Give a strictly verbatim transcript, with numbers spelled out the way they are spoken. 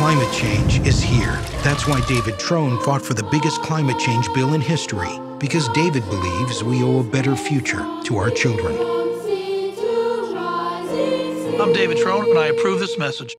Climate change is here. That's why David Trone fought for the biggest climate change bill in history, because David believes we owe a better future to our children. I'm David Trone, and I approve this message.